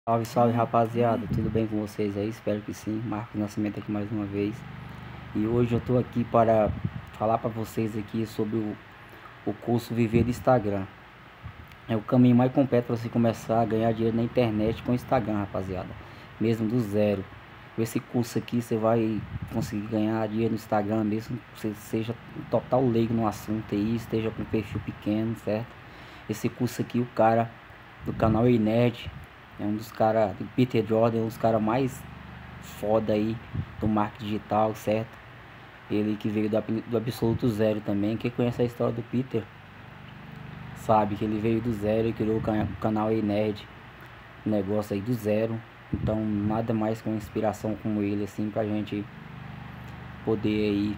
Salve, salve rapaziada, tudo bem com vocês aí? Espero que sim. Marcos Nascimento aqui mais uma vez. E hoje eu tô aqui para falar para vocês aqui sobre o curso Viver do Instagram. É o caminho mais completo para você começar a ganhar dinheiro na internet com o Instagram, rapaziada. Mesmo do zero. Com esse curso aqui você vai conseguir ganhar dinheiro no Instagram, mesmo que você seja total leigo no assunto aí, esteja com um perfil pequeno, certo? Esse curso aqui, o cara do canal Ei Nerd, é um dos caras, do Peter Jordan, é um dos caras mais foda aí do marketing digital, certo? Ele que veio do absoluto zero também. Quem conhece a história do Peter sabe que ele veio do zero e criou o canal Ei Nerd, um negócio aí do zero. Então nada mais com inspiração como ele assim pra gente poder aí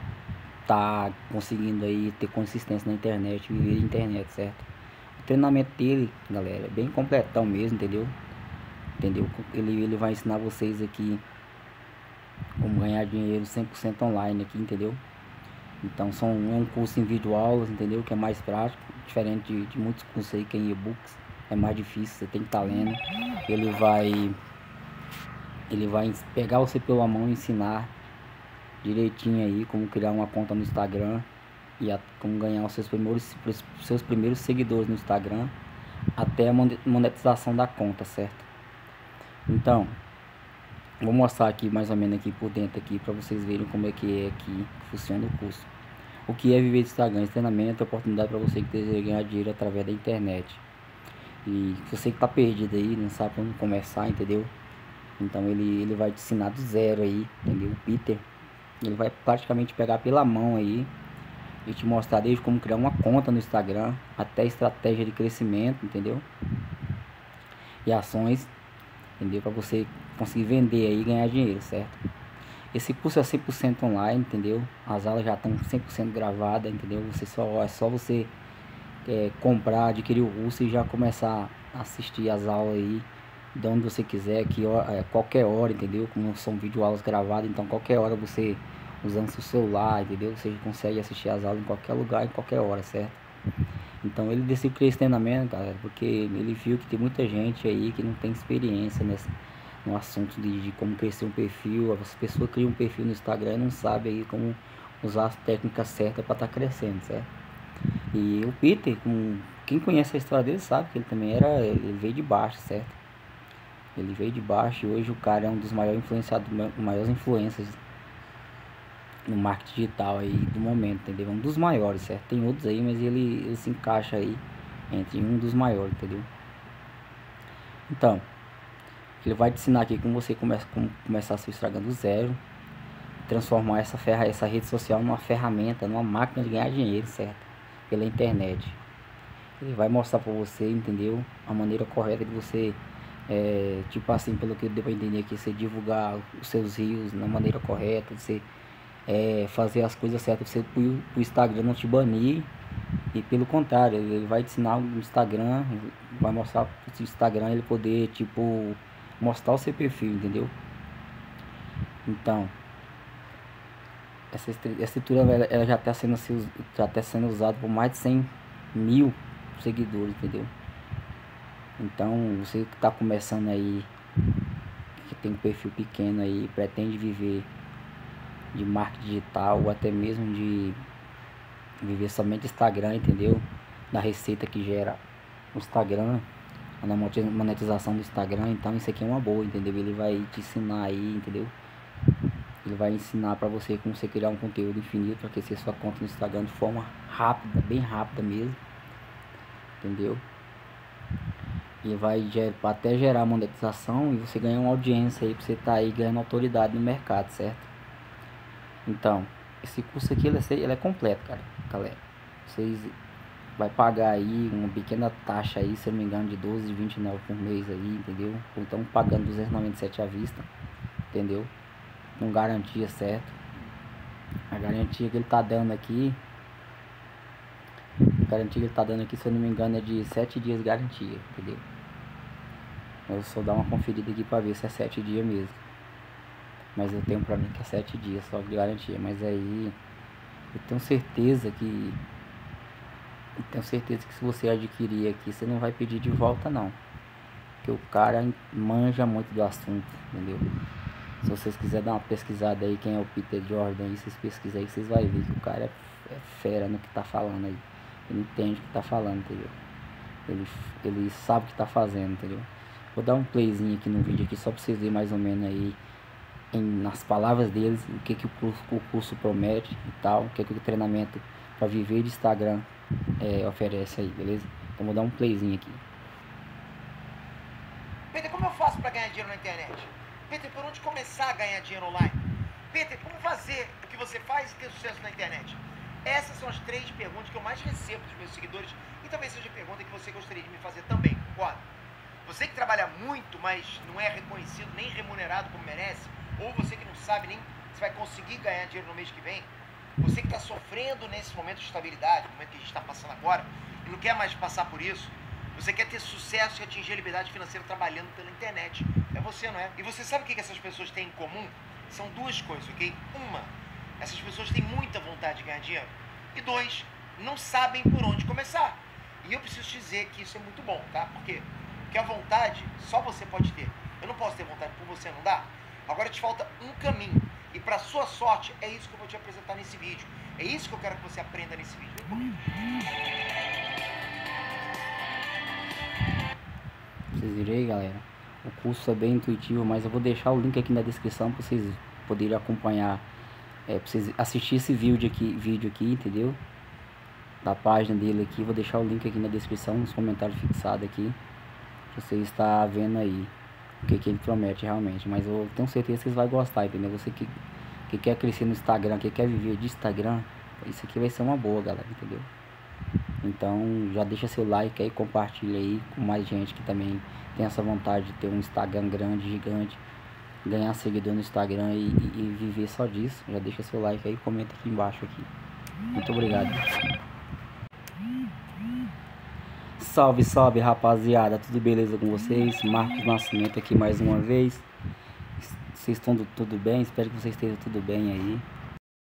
tá conseguindo aí ter consistência na internet, viver de internet, certo? O treinamento dele, galera, é bem completão mesmo, entendeu? Entendeu? Ele vai ensinar vocês aqui como ganhar dinheiro 100% online aqui, entendeu? Então é um curso em vídeo aulas, entendeu? Que é mais prático, diferente de muitos cursos aí que é em e-books, é mais difícil, você tem que estar lendo. Ele vai ele vai pegar você pela mão e ensinar direitinho aí como criar uma conta no Instagram e como ganhar os seus primeiros seguidores no Instagram até a monetização da conta, certo? Então, vou mostrar aqui mais ou menos aqui por dentro aqui para vocês verem como é que funciona o curso. O que é viver de Instagram? Esse treinamento é oportunidade para você que deseja ganhar dinheiro através da internet. E você que tá perdido aí, não sabe como começar, entendeu? Então ele vai te ensinar do zero aí, entendeu? O Peter, ele vai praticamente pegar pela mão aí e te mostrar desde como criar uma conta no Instagram até estratégia de crescimento, entendeu? E ações, entendeu? Para você conseguir vender aí e ganhar dinheiro, certo? Esse curso é 100% online, entendeu? As aulas já estão 100% gravadas, entendeu? É só você comprar, adquirir o curso e já começar a assistir as aulas aí de onde você quiser, qualquer hora, entendeu? Como são videoaulas gravadas, então qualquer hora você usando seu celular, entendeu? Você consegue assistir as aulas em qualquer lugar, em qualquer hora, certo? Então ele decidiu criar esse treinamento, galera, porque ele viu que tem muita gente aí que não tem experiência no assunto de como crescer um perfil. As pessoas criam um perfil no Instagram e não sabem aí como usar as técnicas certas para estar crescendo, certo? E o Peter, quem conhece a história dele sabe que ele também ele veio de baixo, certo? Ele veio de baixo e hoje o cara é um dos maiores influenciadores, maiores influências no marketing digital aí do momento, entendeu? Um dos maiores, certo? Tem outros aí, mas ele se encaixa aí entre um dos maiores, entendeu? Então, ele vai te ensinar aqui como começar seu Instagram do zero, transformar essa rede social numa ferramenta, numa máquina de ganhar dinheiro, certo? Pela internet. Ele vai mostrar pra você, entendeu? A maneira correta de você, tipo assim, pelo que deu pra entender aqui, você divulgar os seus rios na maneira correta, de você fazer as coisas certas, você pro Instagram não te banir. E pelo contrário, ele vai te ensinar o Instagram, vai mostrar pro Instagram ele poder, tipo, mostrar o seu perfil, entendeu? Então, essa estrutura ela já tá sendo usada por mais de 100 mil seguidores, entendeu? Então, você que está começando aí, que tem um perfil pequeno aí, pretende viver de marketing digital ou até mesmo de viver somente Instagram, entendeu? Da receita que gera o Instagram, na monetização do Instagram. Então isso aqui é uma boa, entendeu? Ele vai te ensinar aí, entendeu? Ele vai ensinar pra você como você criar um conteúdo infinito para crescer sua conta no Instagram de forma rápida, bem rápida mesmo, entendeu? E vai até gerar monetização e você ganhar uma audiência aí pra você tá aí ganhando autoridade no mercado, certo? Então, esse curso aqui ele é completo, cara, galera. Vocês vai pagar aí uma pequena taxa aí, se eu não me engano, de 12,29 por mês aí, entendeu? Ou então pagando 297 à vista, entendeu? Com garantia, certo? A garantia que ele tá dando aqui, se eu não me engano, é de 7 dias de garantia, entendeu? Eu só dar uma conferida aqui pra ver se é 7 dias mesmo. Mas eu tenho pra mim que é 7 dias só de garantia. Mas aí eu tenho certeza que se você adquirir aqui, você não vai pedir de volta não. porque o cara manja muito do assunto, entendeu? Se vocês quiserem dar uma pesquisada aí, quem é o Peter Jordan aí, vocês pesquisam aí, vocês vão ver que o cara é fera no que tá falando aí. Ele entende o que tá falando, entendeu? Ele sabe o que tá fazendo, entendeu? Vou dar um playzinho aqui no vídeo aqui, só pra vocês verem mais ou menos aí, nas palavras deles, o que o curso promete e tal, o que o treinamento para viver de Instagram oferece aí, beleza? Então vou dar um playzinho aqui. Peter, como eu faço para ganhar dinheiro na internet? Peter, por onde começar a ganhar dinheiro online? Peter, como fazer o que você faz e ter sucesso na internet? Essas são as 3 perguntas que eu mais recebo dos meus seguidores e talvez seja a pergunta que você gostaria de me fazer também, concorda? Você que trabalha muito, mas não é reconhecido nem remunerado como merece, ou você que não sabe nem se vai conseguir ganhar dinheiro no mês que vem, você que está sofrendo nesse momento de estabilidade, no momento que a gente está passando agora, e não quer mais passar por isso, você quer ter sucesso e atingir a liberdade financeira trabalhando pela internet. É você, não é? E você sabe o que essas pessoas têm em comum? São 2 coisas, ok? Uma, essas pessoas têm muita vontade de ganhar dinheiro. E 2, não sabem por onde começar. E eu preciso te dizer que isso é muito bom, tá? Por quê? Porque a vontade só você pode ter. Eu não posso ter vontade por você, não dá? Agora te falta um caminho. E para sua sorte, é isso que eu vou te apresentar nesse vídeo. É isso que eu quero que você aprenda nesse vídeo. Vem comigo. Vocês viram aí, galera? O curso é bem intuitivo, mas eu vou deixar o link aqui na descrição para vocês poderem acompanhar, para vocês assistir esse vídeo aqui, entendeu? Da página dele aqui, vou deixar o link aqui na descrição, nos comentários fixados aqui, pra você estar vendo aí o que ele promete realmente. Mas eu tenho certeza que vocês vão gostar, entendeu? Você que quer crescer no Instagram, que quer viver de Instagram, isso aqui vai ser uma boa, galera, entendeu? Então já deixa seu like aí, compartilha aí com mais gente que também tem essa vontade de ter um Instagram grande, gigante, ganhar seguidor no Instagram e viver só disso. Já deixa seu like aí, comenta aqui embaixo aqui. Muito obrigado. Salve, salve, rapaziada, tudo beleza com vocês? Marcos Nascimento aqui mais uma vez. Vocês estão tudo bem? Espero que vocês estejam tudo bem aí.